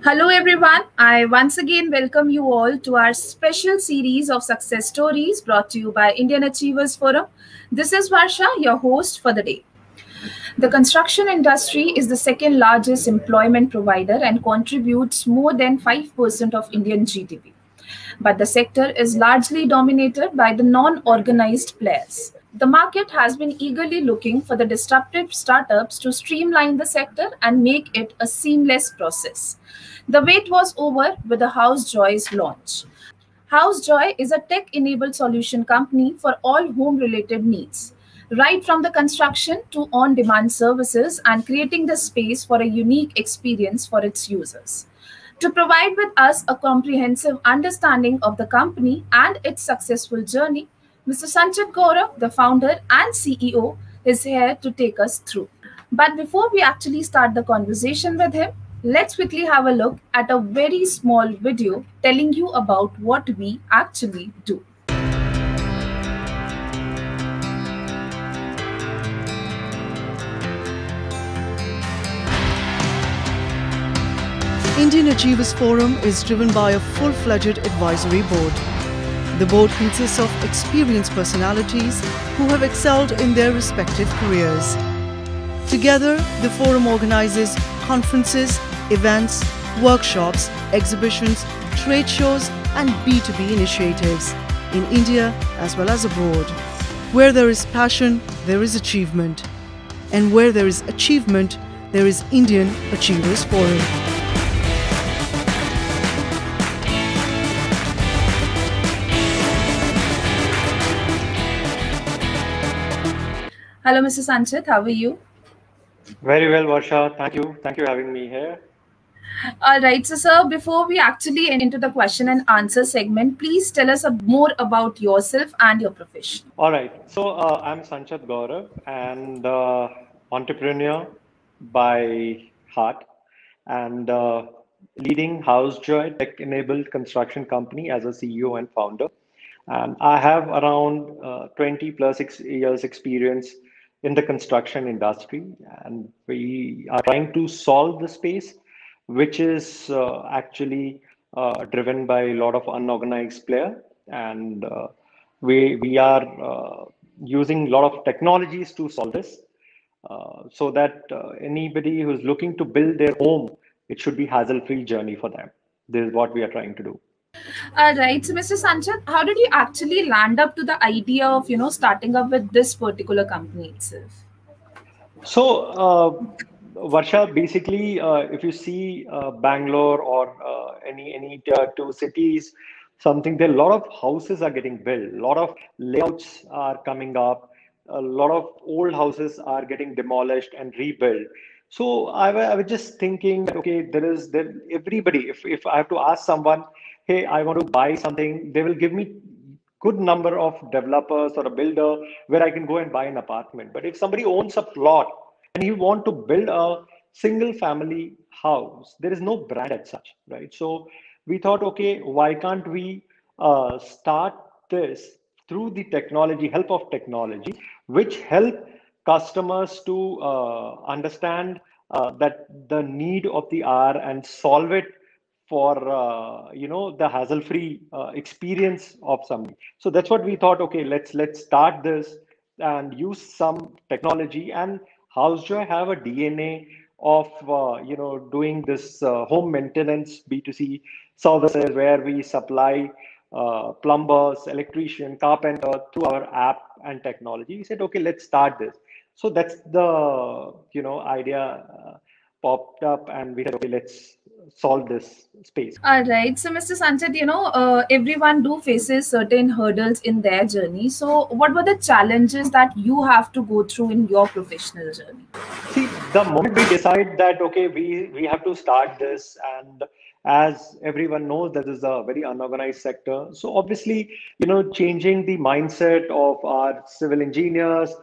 Hello, everyone. I once again welcome you all to our special series of success stories brought to you by Indian Achievers Forum. This is Varsha, your host for the day. The construction industry is the second largest employment provider and contributes more than 5% of Indian GDP. But the sector is largely dominated by the non organized players. The market has been eagerly looking for the disruptive startups to streamline the sector and make it a seamless process. The wait was over with the House Joy's launch. House Joy is a tech enabled solution company for all home related needs, right from the construction to on demand services and creating the space for a unique experience for its users. To provide with us a comprehensive understanding of the company and its successful journey, Mr. Sanchit Gaurav, the founder and CEO, is here to take us through. But before we actually start the conversation with him, let's quickly have a look at a very small video telling you about what we actually do. Indian Achievers Forum is driven by a full-fledged advisory board. The board consists of experienced personalities who have excelled in their respective careers. Together, the forum organizes conferences, events, workshops, exhibitions, trade shows, and B2B initiatives in India as well as abroad. Where there is passion, there is achievement. And where there is achievement, there is Indian Achievers Forum. Hello, Mr. Sanchit, how are you? Very well, Varsha. Thank you. Thank you for having me here. All right, so sir, before we actually enter into the question and answer segment, please tell us more about yourself and your profession. All right. So I'm Sanchit Gaurav and entrepreneur by heart and leading House Joy tech-enabled construction company as a CEO and founder. And I have around 20 plus years experience in the construction industry, and we are trying to solve the space, which is actually driven by a lot of unorganized player, and we are using a lot of technologies to solve this, so that anybody who's looking to build their home, it should be hassle-free journey for them. This is what we are trying to do. All right, so Mr. Sanchit, how did you actually land up to the idea of starting up with this particular company itself? So, Varsha, basically, if you see Bangalore or any tier two cities, something there, a lot of houses are getting built, a lot of layouts are coming up, a lot of old houses are getting demolished and rebuilt. So I was just thinking that okay, there everybody. If I have to ask someone, hey, I want to buy something, they will give me good number of developers or a builder where I can go and buy an apartment. But if somebody owns a plot and you want to build a single family house, there is no brand as such, right? So we thought, okay, why can't we start this through the technology, help of technology, which help customers to understand that the need of the hour and solve it for the hassle-free experience of somebody. So that's what we thought. Okay, let's start this and use some technology. And HouseJoy have a DNA of doing this home maintenance B2C services where we supply plumbers, electrician, carpenter through our app and technology. We said, okay, let's start this. So that's the idea popped up, and we said, okay, let's solve this space. All right. So, Mr. Sanchit, everyone do faces certain hurdles in their journey. So, what were the challenges that you have to go through in your professional journey? See, the moment we decide that, okay, we have to start this, and as everyone knows, that is a very unorganized sector. So obviously, changing the mindset of our civil engineers,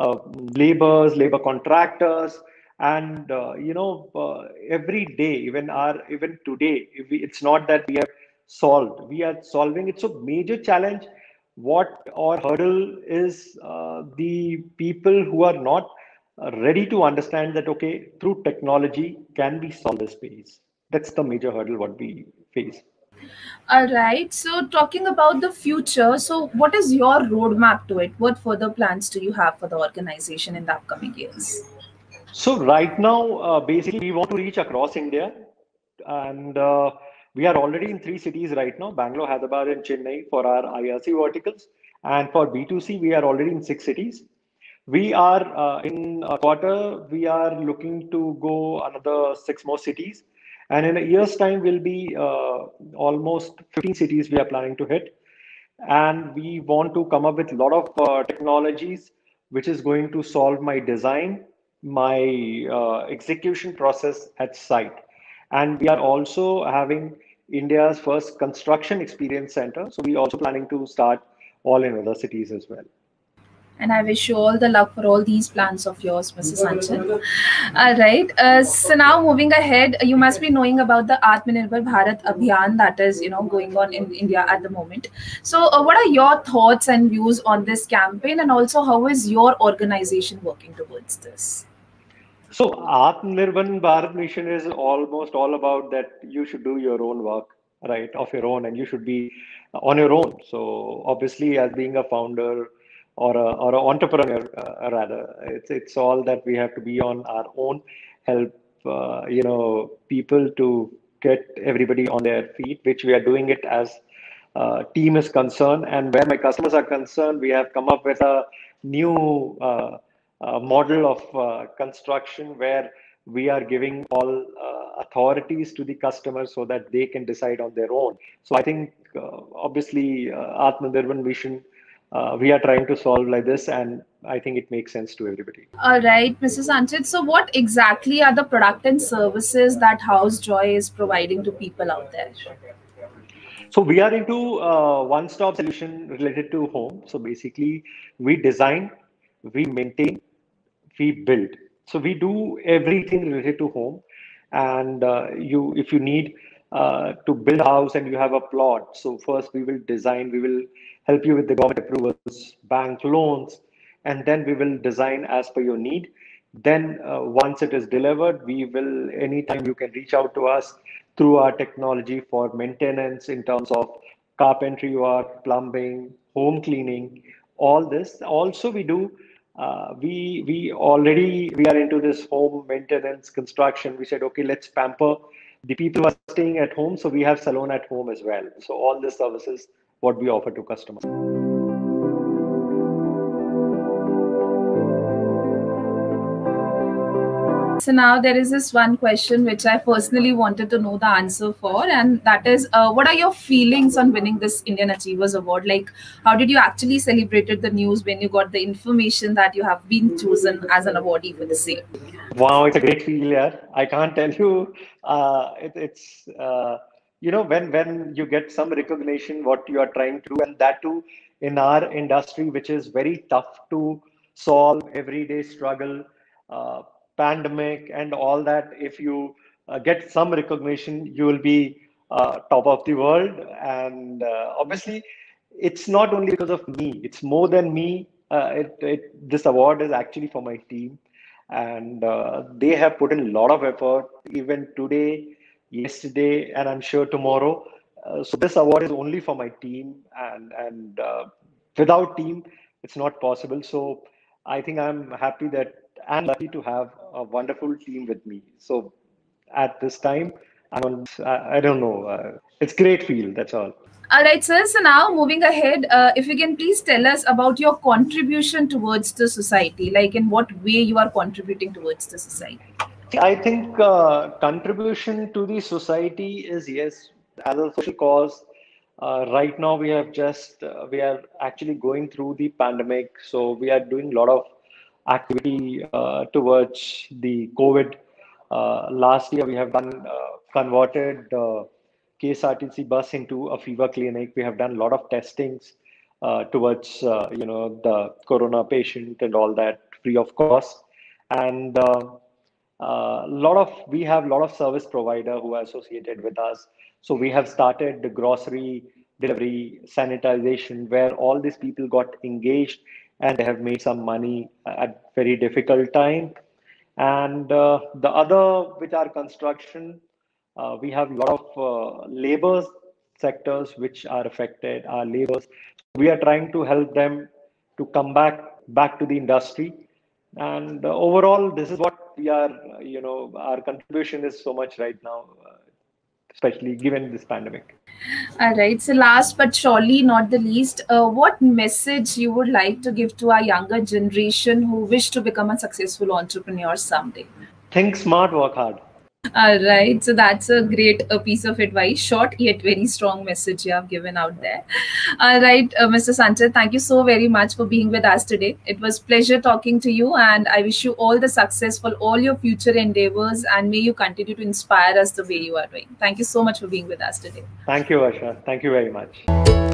labor contractors, and every day, even today, it's not that we have solved, we are solving. It's a major challenge. What or hurdle is the people who are not ready to understand that okay, through technology can we solve this space. that's the major hurdle what we face. All right. So, talking about the future, so what is your roadmap to it? What further plans do you have for the organization in the upcoming years? So right now, basically, we want to reach across India, and we are already in 3 cities right now: Bangalore, Hyderabad, and Chennai for our IRC verticals. And for B2C, we are already in 6 cities. We are in a quarter. We are looking to go another 6 more cities, and in a year's time, will be almost 15 cities we are planning to hit. And we want to come up with a lot of technologies which is going to solve my design, my execution process at site. And we are also having India's first construction experience center, so we also planning to start all in other cities as well. And I wish you all the luck for all these plans of yours, Mrs. Anchal. All right. So now moving ahead, you must be knowing about the Atmanirbhar Bharat Abhiyan that is, going on in India at the moment. So, what are your thoughts and views on this campaign, and also how is your organization working towards this? So Atmanirbhar Bharat mission is almost all about that you should do your own work, right, of your own, and you should be on your own. So obviously, as being a founder or an entrepreneur, rather, it's all that we have to be on our own, help people to get everybody on their feet, which we are doing it as team is concerned. And where my customers are concerned, we have come up with a new model of construction where we are giving all authorities to the customers so that they can decide on their own. So I think obviously Atmanirbhar mission, we are trying to solve like this, and I think it makes sense to everybody. All right, Mrs. Anchit. So, what exactly are the product and services that House Joy is providing to people out there? So we are into one-stop solution related to home. So basically, we design, we maintain, we build. So we do everything related to home. And if you need to build a house and you have a plot, so first we will design, we will help you with the government approvals, bank loans, and then we will design as per your need. Then once it is delivered, we will, anytime you can reach out to us through our technology for maintenance in terms of carpentry work, plumbing, home cleaning, all this. Also, we do we are into this home maintenance construction. We said, okay, let's pamper the people who are staying at home. So we have salon at home as well. So all the services what we offer to customers. So now there is this one question which I personally wanted to know the answer for, and that is, what are your feelings on winning this Indian Achievers Award? Like, how did you actually celebrated the news when you got the information that you have been chosen as an awardee for the same? Wow, it's a great feel, yeah. I can't tell you. It's when you get some recognition what you are trying to do, and that too in our industry, which is very tough to solve, everyday struggle, uh, pandemic, and all that. If you get some recognition, you will be top of the world. And obviously, it's not only because of me; it's more than me. This award is actually for my team, and they have put in a lot of effort even today, yesterday, and I'm sure tomorrow. So this award is only for my team, and without team it's not possible. So I think I'm happy that and lucky to have a wonderful team with me. So at this time I don't know, it's great feel, that's all. All right, sir. So now moving ahead, if you can please tell us about your contribution towards the society, like in what way you are contributing towards the society. I think contribution to the society is, yes, as a social cause. Right now, we are actually going through the pandemic, so we are doing a lot of activity towards the COVID. Last year, we have done converted KSRTC bus into a fever clinic. We have done a lot of testings towards the corona patient and all that free of cost, and we have a lot of service provider who are associated with us. So we have started the grocery delivery sanitization where all these people got engaged and they have made some money at very difficult time. And the other, which are construction, We have a lot of labor sectors which are affected, our laborers. We are trying to help them to come back to the industry. And overall, this is what we are, our contribution is so much right now, especially given this pandemic. All right. So last but surely not the least, what message you would like to give to our younger generation who wish to become a successful entrepreneur someday? Think smart, work hard. All right. So that's a great piece of advice. Short yet very strong message you have given out there. All right, Mr. Sanchit, thank you so very much for being with us today. It was pleasure talking to you, and I wish you all the success for all your future endeavors, and may you continue to inspire us the way you are doing. Thank you so much for being with us today. Thank you, Varsha. Thank you very much.